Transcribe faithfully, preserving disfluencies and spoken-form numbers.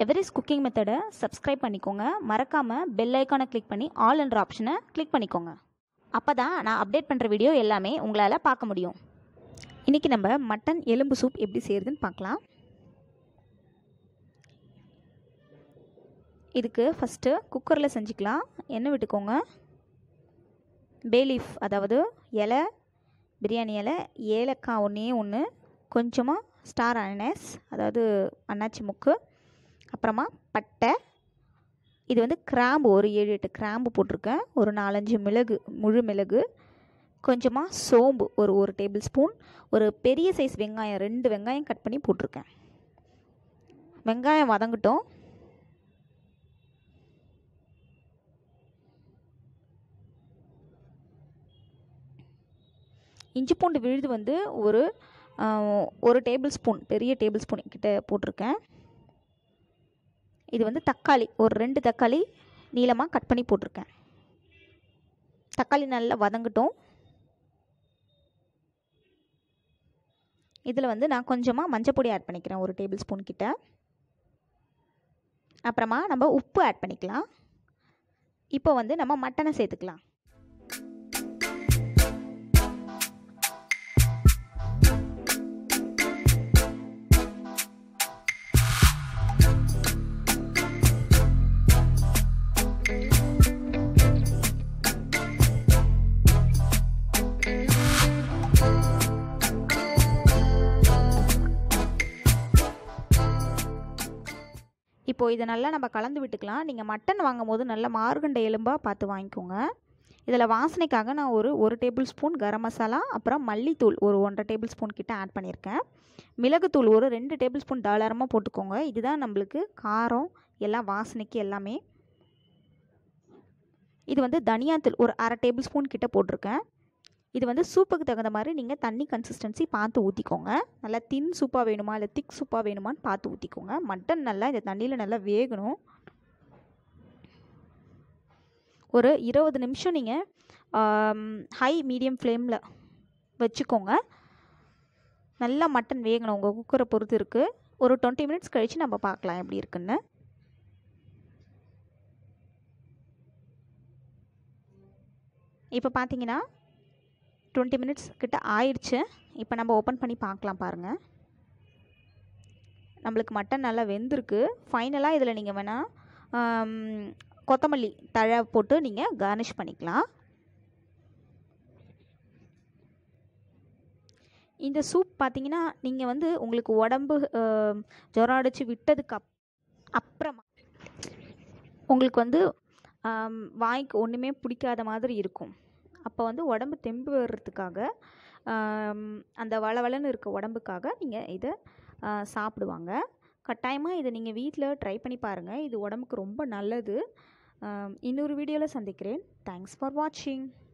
எவரிஸ் cooking மெத்தடை subscribe பண்ணிக்கோங்க. மறக்காமல் பெல் ஐக்கானை கிளிக் பண்ணி ஆல் என்ற ஆப்ஷனை கிளிக் பண்ணிக்கோங்க. அப்போ தான் நான் அப்டேட் பண்ணுற வீடியோ எல்லாமே உங்களால் பார்க்க முடியும். இன்றைக்கி நம்ம மட்டன் எலும்பு சூப் எப்படி செய்கிறதுன்னு பார்க்கலாம். இதுக்கு ஃபஸ்ட்டு குக்கரில் செஞ்சுக்கலாம். எண்ணெய் விட்டுக்கோங்க. பேலீஃப் அதாவது இலை, பிரியாணி இலை, ஏலக்காய் ஒன்றே ஒன்று, கொஞ்சமாக ஸ்டார் அனஸ் அதாவது அன்னாச்சி முக்கு, அப்புறமா பட்டை, இது வந்து கிராம்பு ஒரு ஏழு எட்டு கிராம்பு போட்டிருக்கேன், ஒரு நாலஞ்சு மிளகு முழு மிளகு, கொஞ்சமாக சோம்பு ஒரு ஒரு டேபிள் ஸ்பூன், ஒரு பெரிய சைஸ் வெங்காயம் ரெண்டு வெங்காயம் கட் பண்ணி போட்டிருக்கேன். வெங்காயம் வதங்கட்டும். இஞ்சி பூண்டு விழுது வந்து ஒரு ஒரு டேபிள் ஸ்பூன் பெரிய டேபிள் ஸ்பூன் கிட்ட போட்டிருக்கேன். இது வந்து தக்காளி ஒரு ரெண்டு தக்காளி நீளமாக கட் பண்ணி போட்டிருக்கேன். தக்காளி நல்லா வதங்கட்டும். இதில் வந்து நான் கொஞ்சமாக மஞ்சள் பொடி ஆட் பண்ணிக்கிறேன் ஒரு டேபிள் ஸ்பூன் கிட்ட. அப்புறமா நம்ம உப்பு ஆட் பண்ணிக்கலாம். இப்போ வந்து நம்ம மட்டனை சேர்த்துக்கலாம். இப்போது இதை நல்லா நம்ம கலந்து விட்டுக்கலாம். நீங்கள் மட்டன் வாங்கும் போது நல்லா மார்கண்டை எலும்பாக பார்த்து வாங்கிக்கோங்க. இதில் வாசனைக்காக நான் ஒரு ஒரு டேபிள் ஸ்பூன் கரம் மசாலா, அப்புறம் மல்லித்தூள் ஒரு ஒன்றரை டேபிள் ஸ்பூன் கிட்ட ஆட் பண்ணியிருக்கேன். மிளகுத்தூள் ஒரு ரெண்டு டேபிள் ஸ்பூன் தாராளமாக போட்டுக்கோங்க. இதுதான் நம்மளுக்கு காரம் எல்லாம் வாசனைக்கு எல்லாமே. இது வந்து தனியாத்தூள் ஒரு அரை டேபிள் ஸ்பூன் கிட்ட போட்டிருக்கேன். இது வந்து சூப்புக்கு தகுந்த மாதிரி நீங்கள் தண்ணி கன்சிஸ்டன்சி பார்த்து ஊற்றிக்கோங்க. நல்லா தின் சூப்பாக வேணுமா இல்லை திக் சூப்பாக வேணுமான்னு பார்த்து ஊற்றிக்கோங்க. மட்டன் நல்லா இந்த தண்ணியில் நல்லா வேகணும். ஒரு இருபது நிமிஷம் நீங்கள் ஹை மீடியம் ஃப்ளேமில் வச்சுக்கோங்க. நல்லா மட்டன் வேகணும். உங்கள் குக்கரை பொறுத்து இருக்குது. ஒரு டுவெண்ட்டி மினிட்ஸ் கழித்து நம்ம பார்க்கலாம் எப்படி இருக்குன்னு. இப்போ பார்த்தீங்கன்னா டுவெண்ட்டி மினிட்ஸ் கிட்ட ஆயிடுச்சு. இப்போ நம்ம ஓப்பன் பண்ணி பார்க்கலாம். பாருங்கள், நம்மளுக்கு மட்டன் நல்லா வெந்திருக்கு. ஃபைனலாக இதில் நீங்கள் வேணால் கொத்தமல்லி தழை போட்டு நீங்கள் கார்னிஷ் பண்ணிக்கலாம். இந்த சூப் பார்த்தீங்கன்னா நீங்கள் வந்து உங்களுக்கு உடம்பு ஜுரம் அடித்து விட்டதுக்கு அப் அப்புறமா உங்களுக்கு வந்து வாய்க்கு ஒன்றுமே பிடிக்காத மாதிரி இருக்கும். அப்போ வந்து உடம்பு தெம்பு வர்றதுக்காக, அந்த வளவளன்னு இருக்க உடம்புக்காக நீங்கள் இதை சாப்பிடுவாங்க. கட்டாயமாக இதை நீங்கள் வீட்டில் ட்ரை பண்ணி பாருங்கள். இது உடம்புக்கு ரொம்ப நல்லது. இன்னொரு வீடியோவில் சந்திக்கிறேன். தேங்க்ஸ் ஃபார் வாட்சிங்.